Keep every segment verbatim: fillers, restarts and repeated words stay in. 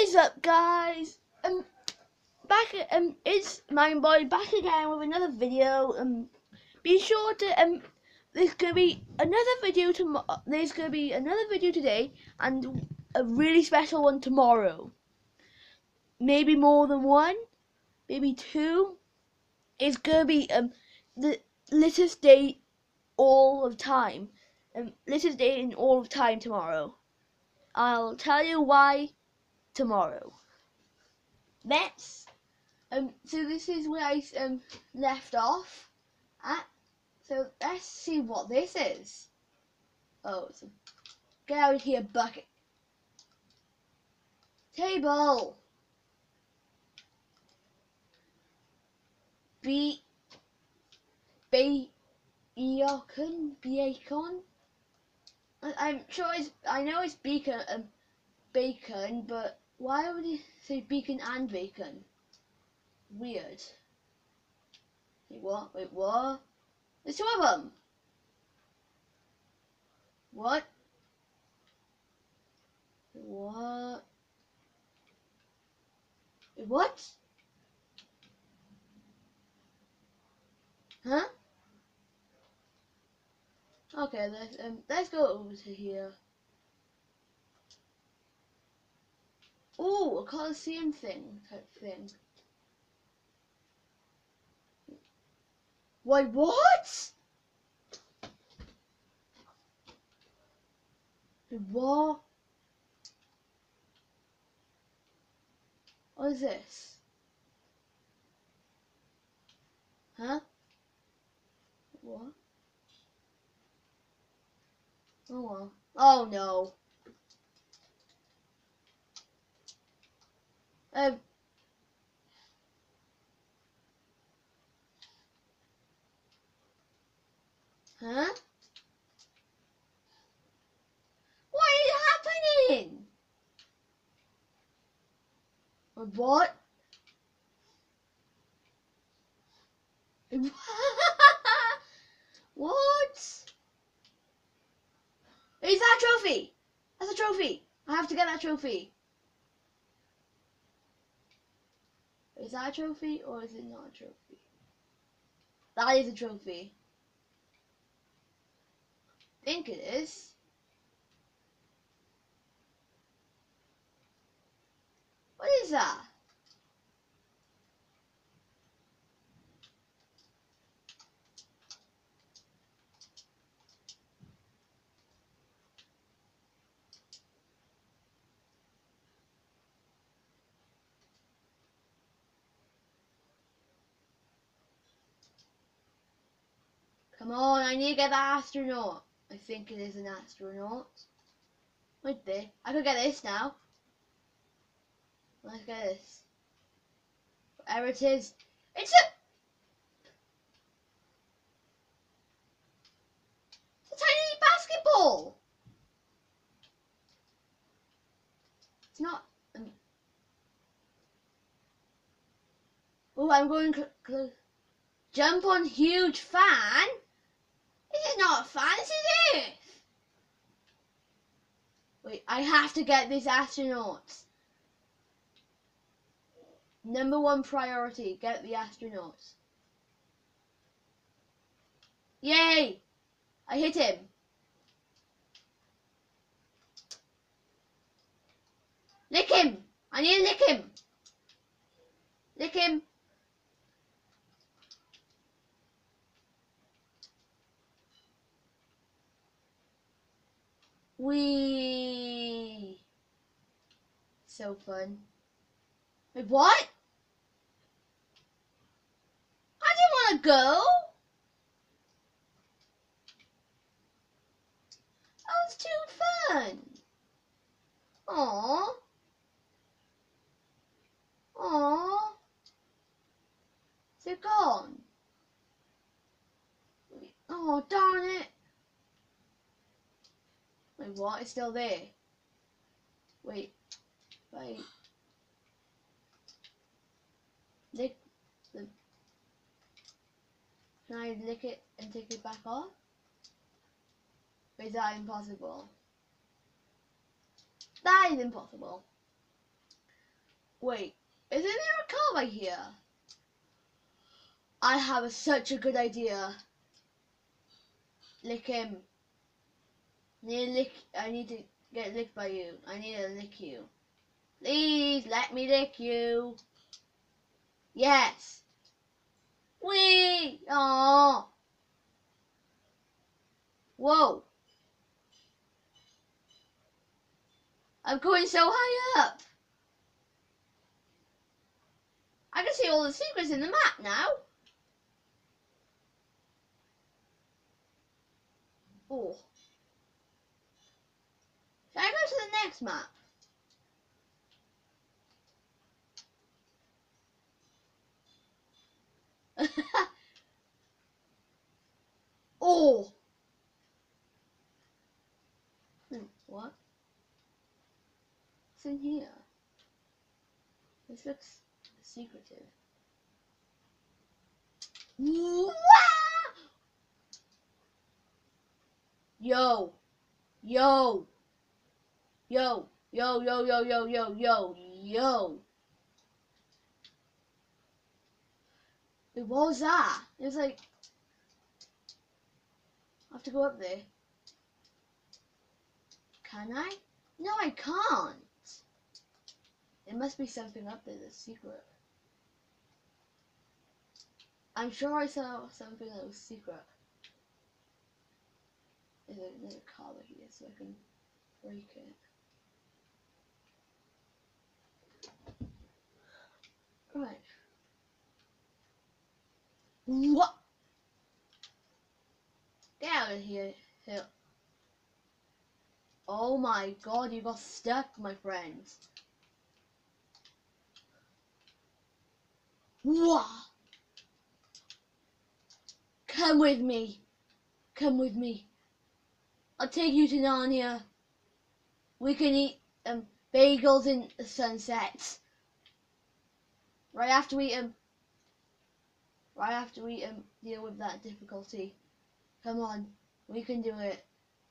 is up, guys? Um, back um, it's Mindboy back again with another video. Um, be sure to um, there's gonna be another video tomorrow. There's gonna be another video today and a really special one tomorrow. Maybe more than one, maybe two. It's gonna be um the latest day all of time. Um, latest day in all of time tomorrow. I'll tell you why tomorrow. Let's um so this is where I um left off at. So let's see what this is. Oh, it's a, get out of here, bucket. Table. Be bacon bacon. I, I'm sure it's I know it's bacon um bacon, but why would he say bacon and bacon? Weird. Wait, what? Wait, what? There's two of them. What? What? Wait, what? Huh? Okay, let's um let's go over to here. Oh, a Colosseum thing type thing. Wait, what? What? What is this? Huh? What? Oh well. Oh no. Um. Huh? What is happening? What? What? Is that a trophy? That's a trophy. I have to get that trophy. Is that a trophy or is it not a trophy? That is a trophy. I think it is. What is that? Come on, I need to get the astronaut. I think it is an astronaut. Right there. I could get this now. Let's get this. Whatever it is. It's a, it's a tiny basketball. It's not. Um, oh, I'm going close. Jump on huge fan? This is not a fan, this is Earth. Wait, I have to get this astronaut. Number one priority, get the astronaut. Yay! I hit him. Lick him! I need to lick him. Lick him. Wee. So fun. Wait, what? I didn't want to go. That was too fun. Aww. Aww. Is it gone? Oh, darn it. Wait, what? It's still there. Wait. Wait. Lick the... Can I lick it and take it back off? Or is that impossible? That is impossible. Wait, isn't there a car right here? I have a, such a good idea. Lick him. Need to lick. I need to get licked by you. I need to lick you. Please let me lick you. Yes. Wee. Oh. Whoa. I'm going so high up. I can see all the secrets in the map now. Oh. Should I go to the next map? Oh. Hmm, what? What's in here? This looks secretive. Yo, yo, yo, yo, yo, yo, yo, yo, yo, yo, yo. Wait, what was that? It was like, I have to go up there. Can I? No, I can't. There must be something up there that's secret. I'm sure I saw something that was secret. There's a, there's a car here so I can break it. Right. What? Get out of here. Here. Oh my god, you got stuck, my friend. What? Come with me. Come with me. I'll take you to Narnia. We can eat um, bagels in the sunset. Right after we um, right after we um deal with that difficulty. Come on, we can do it.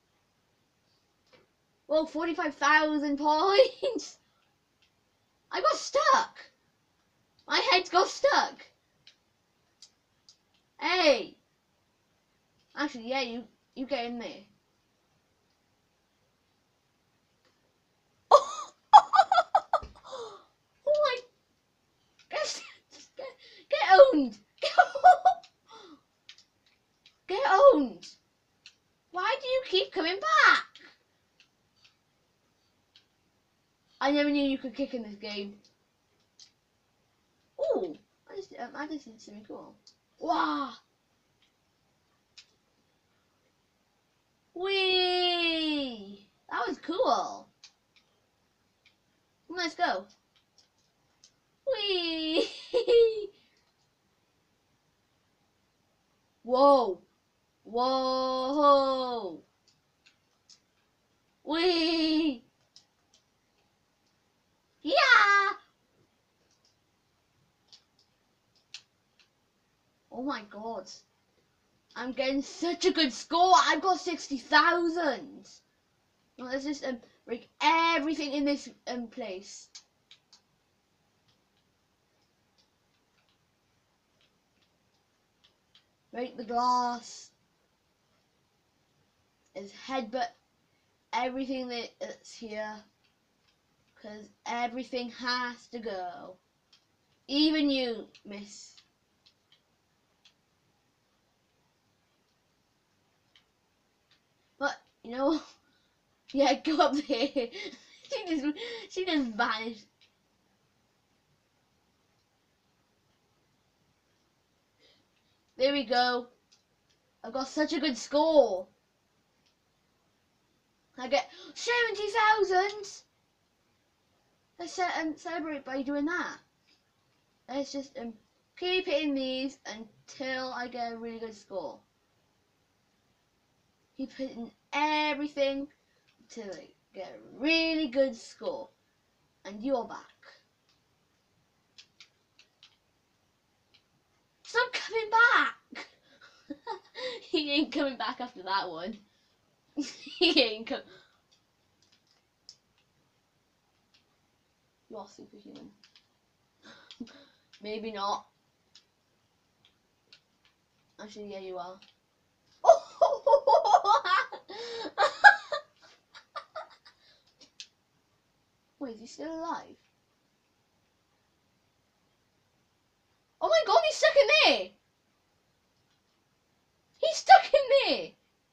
Whoa, forty-five thousand points. I got stuck. My head got stuck. Hey. Actually, yeah, you you get in there. Oh, oh my! Get, get, get owned! Get, get owned! Why do you keep coming back? I never knew you could kick in this game. Ooh, I just um, I just did something cool. Wow! Whee! That was cool. Let's go. Whee! Whoa! Whoa! Whee! Yeah! Oh my god. I'm getting such a good score. I've got sixty thousand. Well, let's just um, break everything in this um, place. Break the glass. Is headbutt everything that's here. Because everything has to go. Even you, miss. But, you know, yeah, go up there. she just, she just vanished. There we go. I've got such a good score. I get seventy thousand. Let's um, celebrate by doing that. Let's just um, keep hitting these until I get a really good score. Keep hitting everything until I get a really good score. And you're back. Stop coming back! He ain't coming back after that one. He ain't coming. You're superhuman. Maybe not. Actually, yeah, you are. Wait, is he still alive? Oh my god, he's stuck in there! He's stuck in there!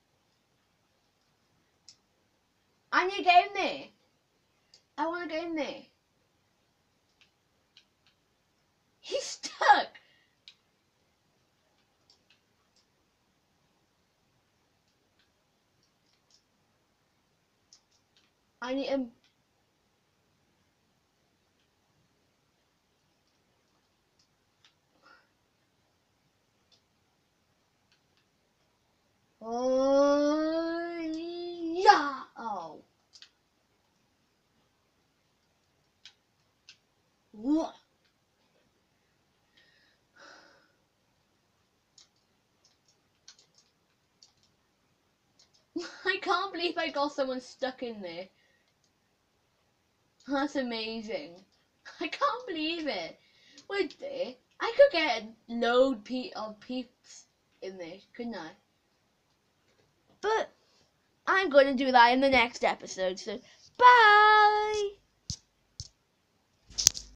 I need to get in there. I want to get in there. He's stuck! I need him. Oh, yeah! Oh. What? I can't believe I got someone stuck in there. That's amazing. I can't believe it. Would they? I could get a load of peeps in there, couldn't I? But I'm going to do that in the next episode, so bye!